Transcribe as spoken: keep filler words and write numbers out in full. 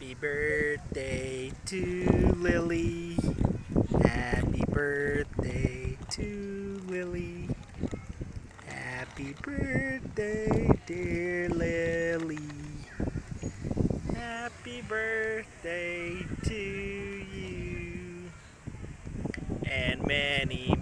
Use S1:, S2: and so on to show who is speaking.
S1: Happy birthday to Lily. Happy birthday to Lily. Happy birthday, dear Lily. Happy birthday to you. And many